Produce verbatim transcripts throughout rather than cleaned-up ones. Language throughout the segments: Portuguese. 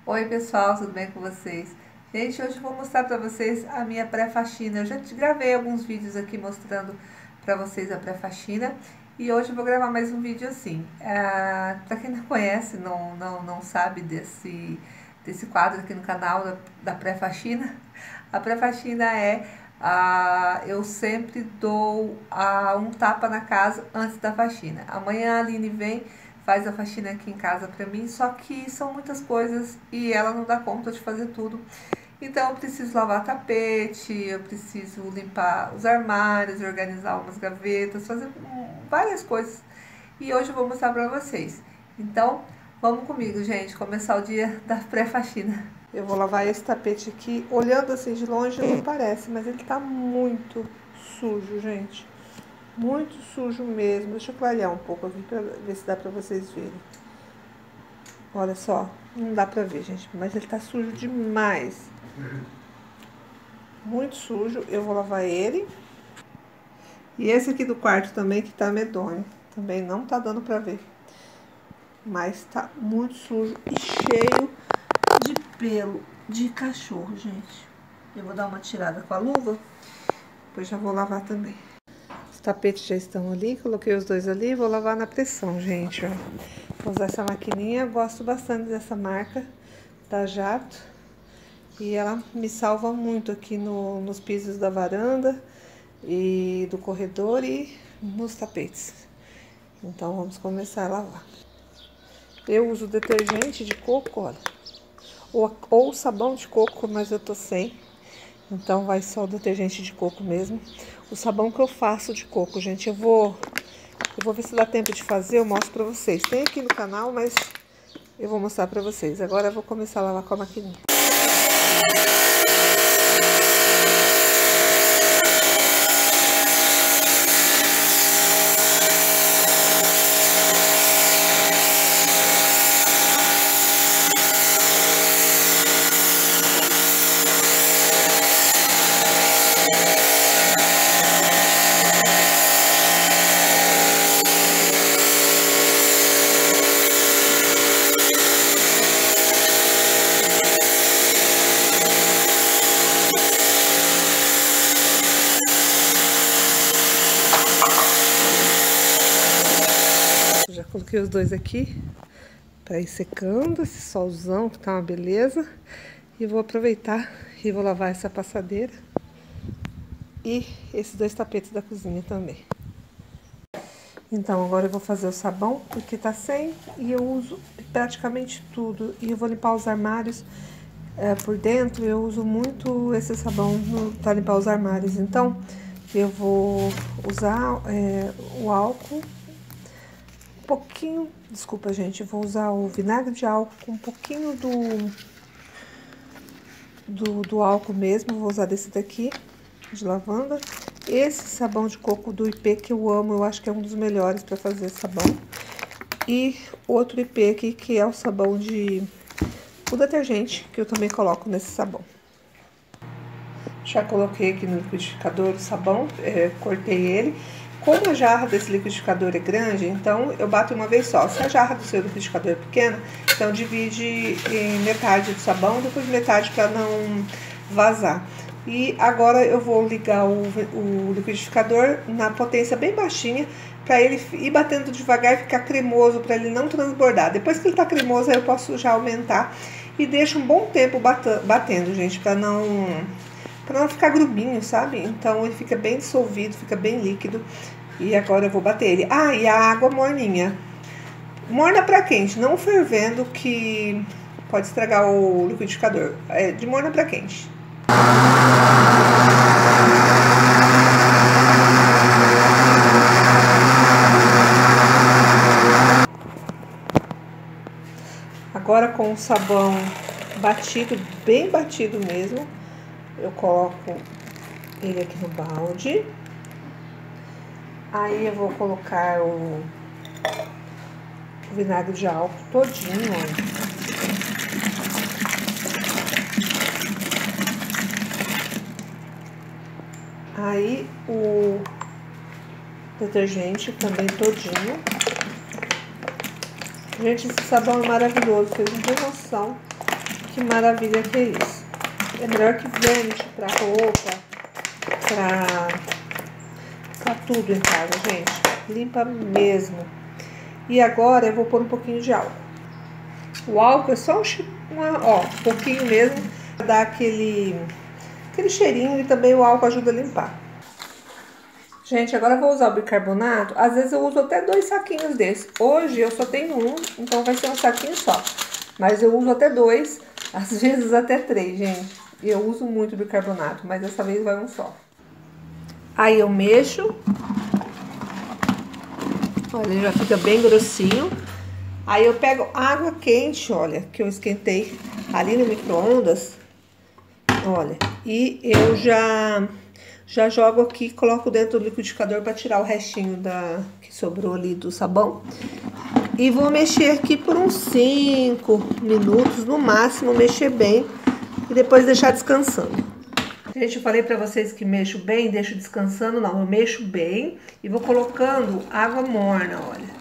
Oi pessoal, tudo bem com vocês? Gente, hoje eu vou mostrar para vocês a minha pré-faxina. Eu já te gravei alguns vídeos aqui mostrando para vocês a pré-faxina e hoje eu vou gravar mais um vídeo assim. É, para quem não conhece, não, não, não sabe desse, desse quadro aqui no canal da, da pré-faxina, a pré-faxina é, ah, eu sempre dou ah, um tapa na casa antes da faxina. Amanhã a Aline vem, faz a faxina aqui em casa pra mim, só que são muitas coisas e ela não dá conta de fazer tudo. Então eu preciso lavar tapete, eu preciso limpar os armários, organizar umas gavetas, fazer várias coisas. E hoje eu vou mostrar pra vocês. Então, vamos comigo, gente, começar o dia da pré-faxina. Eu vou lavar esse tapete aqui, olhando assim de longe não parece, mas ele tá muito sujo, gente. Muito sujo mesmo. Deixa eu clarear um pouco aqui pra ver se dá pra vocês verem. Olha só, não dá pra ver, gente, mas ele tá sujo demais. Muito sujo. Eu vou lavar ele. E esse aqui do quarto também, que tá medonho. Também não tá dando pra ver. Mas tá muito sujo e cheio de pelo de cachorro, gente. Eu vou dar uma tirada com a luva, depois já vou lavar também. Os tapetes já estão ali, coloquei os dois ali, vou lavar na pressão, gente, ó. Vou usar essa maquininha, gosto bastante dessa marca, da Jato. E ela me salva muito aqui no, nos pisos da varanda e do corredor e nos tapetes. Então vamos começar a lavar. Eu uso detergente de coco, olha. Ou, ou sabão de coco, mas eu tô sem. Então vai só o detergente de coco mesmo. O sabão que eu faço de coco, gente, eu vou... Eu vou ver se dá tempo de fazer, eu mostro pra vocês. Tem aqui no canal, mas eu vou mostrar pra vocês. Agora eu vou começar a lavar com a maquininha. Já coloquei os dois aqui para ir secando, esse solzão que tá uma beleza. E vou aproveitar e vou lavar essa passadeira e esses dois tapetes da cozinha também. Então agora eu vou fazer o sabão, porque tá sem e eu uso praticamente tudo. E eu vou limpar os armários é, por dentro, eu uso muito esse sabão para limpar os armários. Então eu vou usar é, o álcool. Um pouquinho, desculpa gente, eu vou usar o vinagre de álcool com um pouquinho do, do, do álcool mesmo, vou usar desse daqui, de lavanda. Esse sabão de coco do I P que eu amo, eu acho que é um dos melhores para fazer sabão. E outro I P aqui que é o sabão de... o detergente, que eu também coloco nesse sabão. Já coloquei aqui no liquidificador o sabão, é, cortei ele. Como a jarra desse liquidificador é grande, então eu bato uma vez só. Se a jarra do seu liquidificador é pequena, então divide em metade do sabão, depois metade para não vazar. E agora eu vou ligar o, o liquidificador na potência bem baixinha, para ele ir batendo devagar e ficar cremoso, para ele não transbordar. Depois que ele tá cremoso, aí eu posso já aumentar e deixo um bom tempo batendo, gente, para não... para não ficar grubinho, sabe? Então ele fica bem dissolvido, fica bem líquido. E agora eu vou bater ele. Ah, e a água morninha. Morna para quente, não fervendo, que pode estragar o liquidificador. É de morna para quente. Agora com o sabão batido, bem batido mesmo, eu coloco ele aqui no balde. Aí eu vou colocar o, o vinagre de álcool todinho, ó. Aí o detergente também todinho. Gente, esse sabão é maravilhoso, vocês não têm noção Que maravilha que é isso. É melhor que Vanish pra roupa, pra, pra tudo em casa, gente. Limpa mesmo. E agora eu vou pôr um pouquinho de álcool. O álcool é só um, uma, ó, um pouquinho mesmo, pra dar aquele, aquele cheirinho, e também o álcool ajuda a limpar. Gente, agora eu vou usar o bicarbonato. Às vezes eu uso até dois saquinhos desses. Hoje eu só tenho um, então vai ser um saquinho só. Mas eu uso até dois, às vezes até três, gente. Eu uso muito bicarbonato, mas dessa vez vai um só. Aí eu mexo. Olha, já fica bem grossinho. Aí eu pego água quente, olha, que eu esquentei ali no micro-ondas. Olha, e eu já, já jogo aqui, coloco dentro do liquidificador para tirar o restinho da, que sobrou ali do sabão. E vou mexer aqui por uns cinco minutos, no máximo, mexer bem. E depois deixar descansando. Gente, eu falei pra vocês que mexo bem, deixo descansando. Não, eu mexo bem e vou colocando água morna, olha.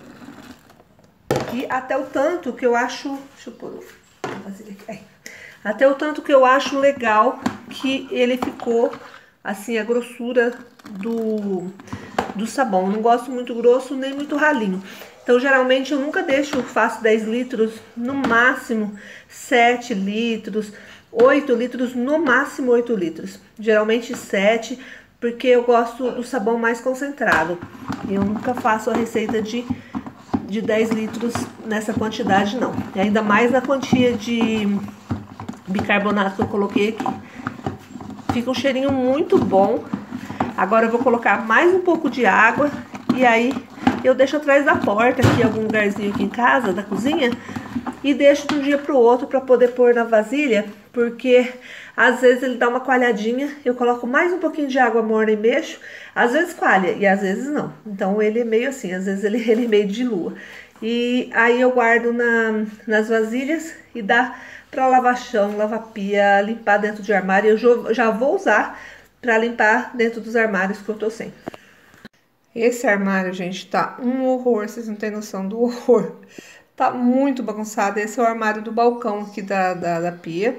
E até o tanto que eu acho... Deixa eu pôr a vasilha aqui. Aí. Até o tanto que eu acho legal que ele ficou, assim, a grossura do, do sabão. Eu não gosto muito grosso nem muito ralinho. Então, geralmente, eu nunca deixo, faço dez litros, no máximo sete litros, oito litros, no máximo oito litros. Geralmente sete, porque eu gosto do sabão mais concentrado. Eu nunca faço a receita de, de dez litros nessa quantidade, não. E ainda mais na quantia de bicarbonato que eu coloquei aqui. Fica um cheirinho muito bom. Agora eu vou colocar mais um pouco de água e aí eu deixo atrás da porta, aqui, algum lugarzinho aqui em casa, da cozinha, e deixo de um dia pro outro para poder pôr na vasilha, porque às vezes ele dá uma coalhadinha, eu coloco mais um pouquinho de água morna e mexo, às vezes coalha e às vezes não. Então ele é meio assim, às vezes ele, ele é meio dilua. E aí eu guardo na, nas vasilhas e dá para lavar chão, lavar pia, limpar dentro de armário. Eu já vou usar para limpar dentro dos armários que eu tô sem. Esse armário, gente, tá um horror, vocês não têm noção do horror. Tá muito bagunçado. Esse é o armário do balcão aqui da, da, da pia.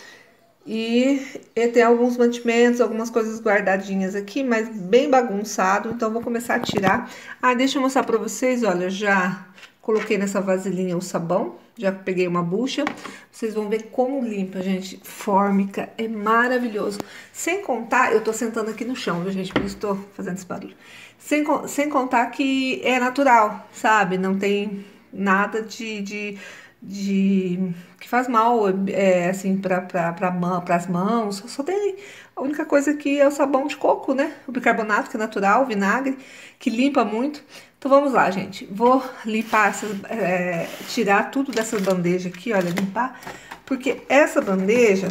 E ele tem alguns mantimentos, algumas coisas guardadinhas aqui, mas bem bagunçado. Então, vou começar a tirar. Ah, deixa eu mostrar pra vocês, olha, já coloquei nessa vasilhinha o sabão. Já peguei uma bucha. Vocês vão ver como limpa, gente. Fórmica é maravilhoso. Sem contar, eu tô sentando aqui no chão, viu, gente? Por isso tô fazendo esse barulho. Sem, sem contar que é natural, sabe? Não tem nada de... de, de que faz mal, é, assim, para pra, pra mão, as mãos. Só tem... A única coisa que é o sabão de coco, né? O bicarbonato, que é natural, o vinagre, que limpa muito. Então vamos lá, gente. Vou limpar, essas, é, tirar tudo dessa bandeja aqui, olha, limpar. Porque essa bandeja,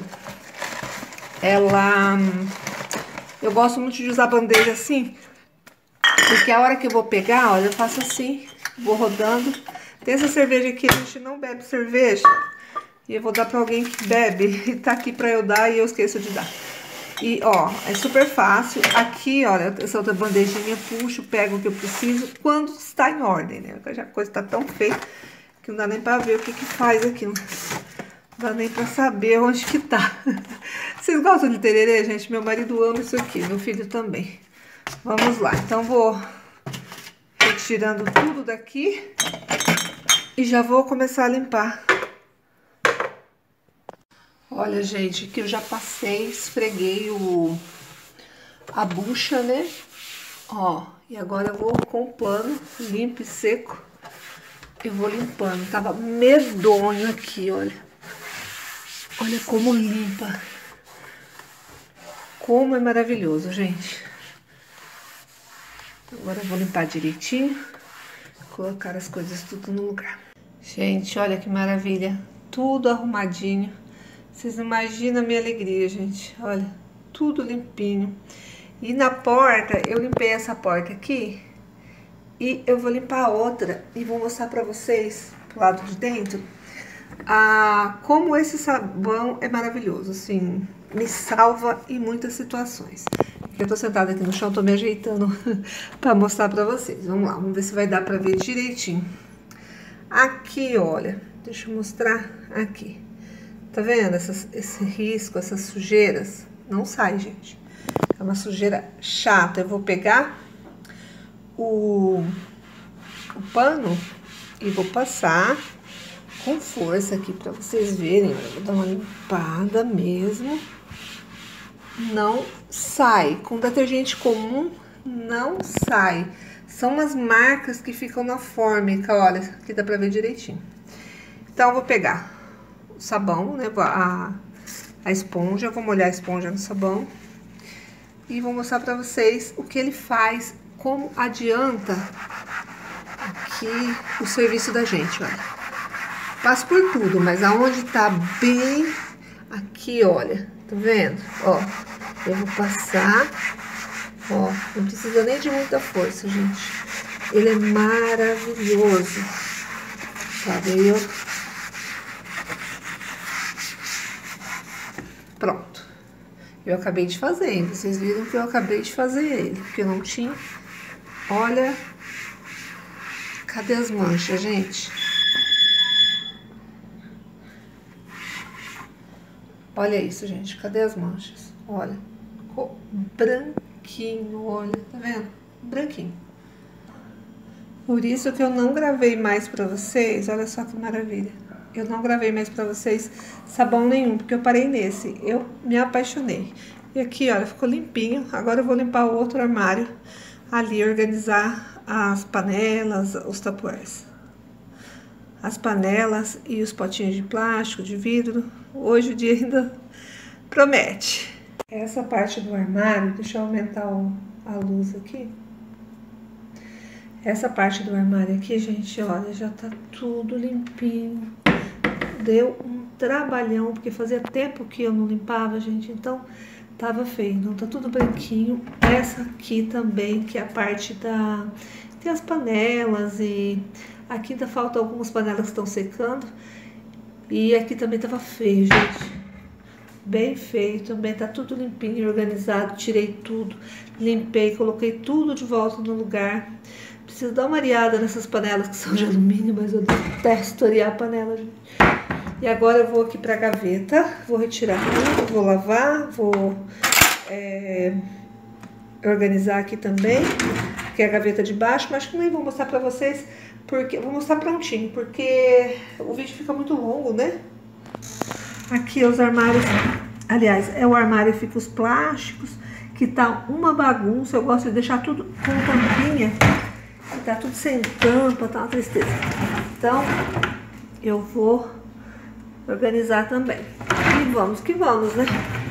ela... Eu gosto muito de usar bandeja assim, porque a hora que eu vou pegar, olha, eu faço assim, vou rodando. Tem essa cerveja aqui, a gente não bebe cerveja. E eu vou dar pra alguém que bebe, e tá aqui pra eu dar e eu esqueço de dar. E, ó, é super fácil. Aqui, olha, essa outra bandejinha, puxo, pego o que eu preciso, quando está em ordem, né? A coisa tá tão feia que não dá nem pra ver o que que faz aqui. Não dá nem pra saber onde que tá. Vocês gostam de tererê, gente? Meu marido ama isso aqui, meu filho também. Vamos lá, então vou retirando tudo daqui e já vou começar a limpar. Olha, gente, que eu já passei, esfreguei o, a bucha, né? Ó, e agora eu vou com o pano limpo e seco. Eu vou limpando. Tava medonho aqui, olha. Olha como limpa. Como é maravilhoso, gente. Agora eu vou limpar direitinho. Colocar as coisas tudo no lugar. Gente, olha que maravilha. Tudo arrumadinho. Vocês não imaginam a minha alegria, gente. Olha, tudo limpinho. E na porta, eu limpei essa porta aqui. E eu vou limpar a outra. E vou mostrar pra vocês, pro lado de dentro, a, como esse sabão é maravilhoso. Assim, me salva em muitas situações. Eu tô sentada aqui no chão, tô me ajeitando pra mostrar pra vocês. Vamos lá, vamos ver se vai dar pra ver direitinho. Aqui, olha, deixa eu mostrar aqui. Tá vendo essas, esse risco, essas sujeiras? Não sai, gente. É uma sujeira chata. Eu vou pegar o, o pano e vou passar com força aqui pra vocês verem. Eu vou dar uma limpada mesmo. Não sai. Com detergente comum, não sai. São umas marcas que ficam na fórmica, olha, aqui dá pra ver direitinho. Então, eu vou pegar o sabão, né, a, a esponja, vou molhar a esponja no sabão. E vou mostrar pra vocês o que ele faz, como adianta aqui o serviço da gente, olha. Passo por tudo, mas aonde tá bem aqui, olha, tá vendo? Ó, eu vou passar, ó, não precisa nem de muita força, gente. Ele é maravilhoso, sabe? Aí eu... Pronto. Eu acabei de fazer, hein? Vocês viram que eu acabei de fazer ele, porque eu não tinha. Olha, cadê as manchas, gente? Olha isso, gente, cadê as manchas? Olha, ficou branquinho, olha, tá vendo? Branquinho. Por isso que eu não gravei mais pra vocês, olha só que maravilha. Eu não gravei mais pra vocês sabão nenhum, porque eu parei nesse. Eu me apaixonei. E aqui, olha, ficou limpinho. Agora eu vou limpar o outro armário ali, organizar as panelas, os tupperwares. As panelas e os potinhos de plástico, de vidro. Hoje o dia ainda promete. Essa parte do armário, deixa eu aumentar o, a luz aqui. Essa parte do armário aqui, gente, olha, já tá tudo limpinho. Deu um trabalhão, porque fazia tempo que eu não limpava, gente, então tava feio. Não tá tudo branquinho. Essa aqui também, que é a parte da... Tem as panelas e... Aqui ainda faltam algumas panelas que estão secando. E aqui também tava feio, gente. Bem feio também, tá tudo limpinho e organizado. Tirei tudo, limpei, coloquei tudo de volta no lugar. Preciso dar uma areada nessas panelas que são de alumínio, mas eu detesto arear a panela, gente. E agora eu vou aqui pra gaveta, vou retirar tudo, vou lavar, vou é, organizar aqui também, que é a gaveta de baixo, mas acho que nem vou mostrar pra vocês, porque vou mostrar prontinho, porque o vídeo fica muito longo, né? Aqui os armários, aliás, é o armário que fica os plásticos, que tá uma bagunça, eu gosto de deixar tudo com tampinha, que tá tudo sem tampa, tá uma tristeza. Então, eu vou organizar também. E vamos que vamos, né?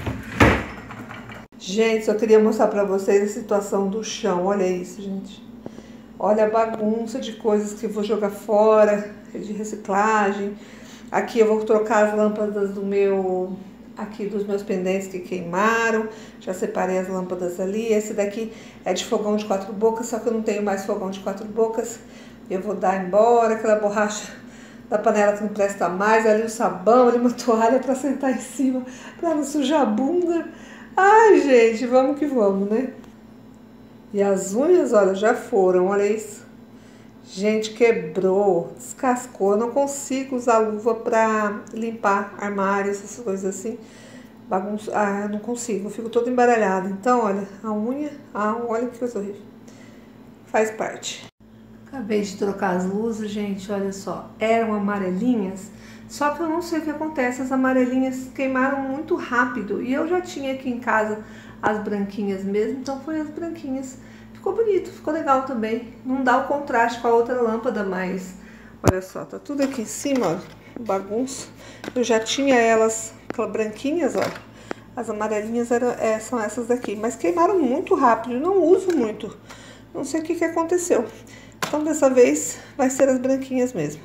Gente, só queria mostrar pra vocês a situação do chão, olha isso, gente. Olha a bagunça de coisas que eu vou jogar fora, de reciclagem. Aqui eu vou trocar as lâmpadas do meu, aqui dos meus pendentes que queimaram. Já separei as lâmpadas ali. Esse daqui é de fogão de quatro bocas, só que eu não tenho mais fogão de quatro bocas. Eu vou dar embora aquela borracha da panela que não presta mais. Ali o sabão, ali uma toalha para sentar em cima, para não sujar a bunda. Ai, gente, vamos que vamos, né? E as unhas, olha, já foram, olha isso. Gente, quebrou, descascou. Eu não consigo usar luva pra limpar armários, essas coisas assim. Bagunça. Ah, eu não consigo, eu fico toda embaralhada. Então, olha, a unha, ah, olha que coisa horrível. Faz parte. Acabei de trocar as luzes, gente, olha só. Eram amarelinhas, só que eu não sei o que acontece. As amarelinhas queimaram muito rápido. E eu já tinha aqui em casa as branquinhas mesmo, então foi as branquinhas. Ficou bonito, ficou legal também. Não dá o contraste com a outra lâmpada, mas olha só, tá tudo aqui em cima, ó, bagunça. Eu já tinha elas branquinhas, ó. As amarelinhas eram, é, são essas daqui, mas queimaram muito rápido, não uso muito. Não sei o que que aconteceu. Então dessa vez vai ser as branquinhas mesmo.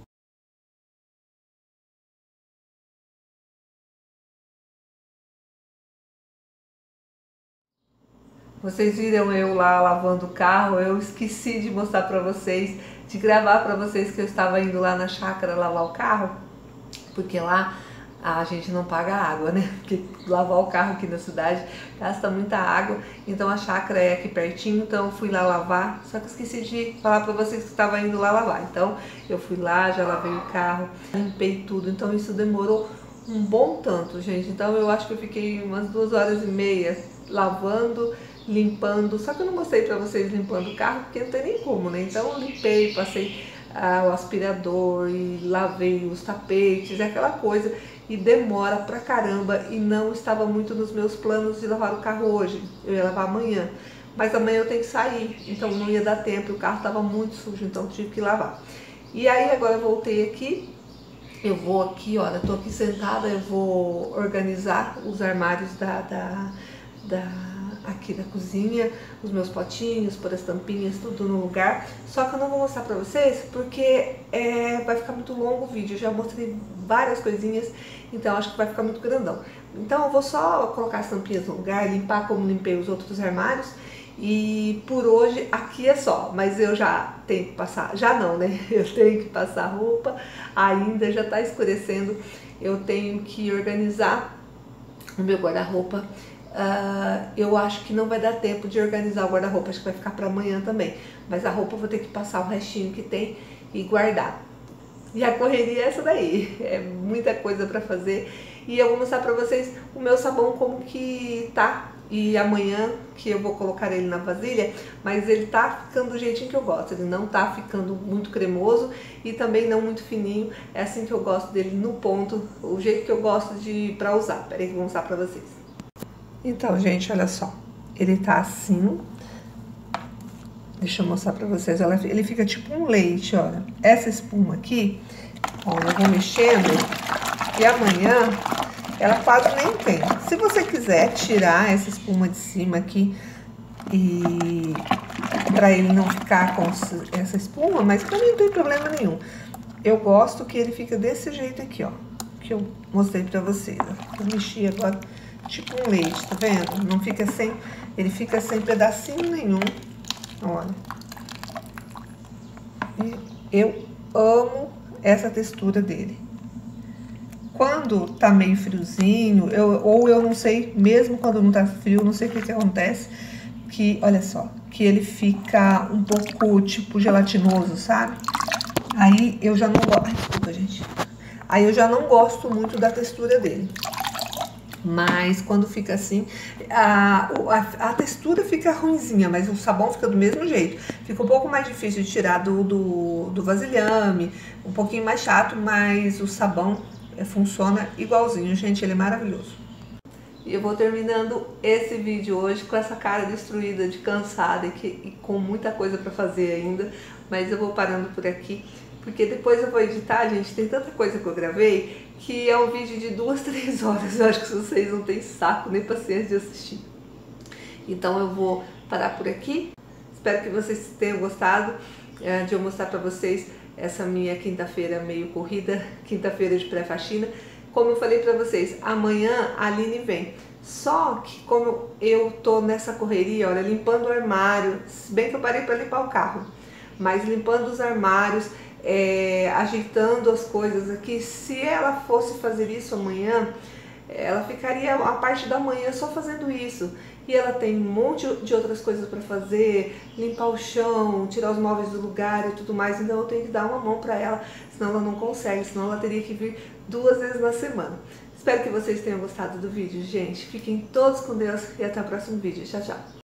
Vocês viram eu lá lavando o carro, eu esqueci de mostrar pra vocês, de gravar pra vocês que eu estava indo lá na chácara lavar o carro, porque lá a gente não paga água, né? Porque lavar o carro aqui na cidade gasta muita água, então a chácara é aqui pertinho, então eu fui lá lavar, só que esqueci de falar pra vocês que estava indo lá lavar. Então eu fui lá, já lavei o carro, limpei tudo, então isso demorou um bom tanto, gente. Então eu acho que eu fiquei umas duas horas e meia lavando, limpando. Só que eu não mostrei pra vocês limpando o carro, porque não tem nem como, né? Então eu limpei, passei ah, o aspirador e lavei os tapetes, aquela coisa. E demora pra caramba e não estava muito nos meus planos de lavar o carro hoje. Eu ia lavar amanhã. Mas amanhã eu tenho que sair, então não ia dar tempo. O carro estava muito sujo, então tive que lavar. E aí agora eu voltei aqui. Eu vou aqui, olha, tô aqui sentada, eu vou organizar os armários da, da, da, aqui da cozinha, os meus potinhos, pôr as tampinhas, tudo no lugar. Só que eu não vou mostrar pra vocês, porque é, vai ficar muito longo o vídeo. Eu já mostrei várias coisinhas, então acho que vai ficar muito grandão. Então eu vou só colocar as tampinhas no lugar, limpar como limpei os outros armários. E por hoje aqui é só, mas eu já tenho que passar, já não, né? Eu tenho que passar roupa, ainda já tá escurecendo, eu tenho que organizar o meu guarda-roupa. Uh, eu acho que não vai dar tempo de organizar o guarda-roupa, acho que vai ficar para amanhã também. Mas a roupa eu vou ter que passar o restinho que tem e guardar. E a correria é essa daí, é muita coisa para fazer. E eu vou mostrar para vocês o meu sabão como que tá. E amanhã que eu vou colocar ele na vasilha, mas ele tá ficando do jeitinho que eu gosto. Ele não tá ficando muito cremoso e também não muito fininho. É assim que eu gosto dele, no ponto, o jeito que eu gosto de para usar. Peraí que eu vou mostrar pra vocês. Então, gente, olha só. Ele tá assim. Deixa eu mostrar pra vocês. Olha, ele fica tipo um leite, olha. Essa espuma aqui, ó, eu vou mexendo e amanhã ela quase nem tem. Se você quiser tirar essa espuma de cima aqui e para ele não ficar com essa espuma, mas para mim não tem problema nenhum. Eu gosto que ele fica desse jeito aqui, ó, que eu mostrei para vocês. Ó. Eu mexi agora tipo um leite, tá vendo? Não fica sem, ele fica sem pedacinho nenhum. Olha. E eu amo essa textura dele. Quando tá meio friozinho, eu, ou eu não sei, mesmo quando não tá frio, não sei o que que acontece, que, olha só, que ele fica um pouco, tipo, gelatinoso, sabe? Aí eu já não gosto, ai, desculpa, gente. Aí eu já não gosto muito da textura dele. Mas quando fica assim, a, a, a textura fica ruinzinha, mas o sabão fica do mesmo jeito. Fica um pouco mais difícil de tirar do, do, do vasilhame, um pouquinho mais chato, mas o sabão funciona igualzinho, gente, ele é maravilhoso. E eu vou terminando esse vídeo hoje com essa cara destruída, de cansada e, que, e com muita coisa para fazer ainda, mas eu vou parando por aqui, porque depois eu vou editar, gente, tem tanta coisa que eu gravei, que é um vídeo de duas, três horas, eu acho que vocês não têm saco nem paciência de assistir. Então eu vou parar por aqui, espero que vocês tenham gostado é, de eu mostrar para vocês essa minha quinta-feira meio corrida, quinta-feira de pré-faxina. Como eu falei pra vocês, amanhã a Aline vem. Só que como eu tô nessa correria, olha, limpando o armário, se bem que eu parei pra limpar o carro, mas limpando os armários, é, ajeitando as coisas aqui, se ela fosse fazer isso amanhã, ela ficaria a parte da manhã só fazendo isso. E ela tem um monte de outras coisas para fazer, limpar o chão, tirar os móveis do lugar e tudo mais. Então eu tenho que dar uma mão para ela, senão ela não consegue, senão ela teria que vir duas vezes na semana. Espero que vocês tenham gostado do vídeo, gente. Fiquem todos com Deus e até o próximo vídeo. Tchau, tchau.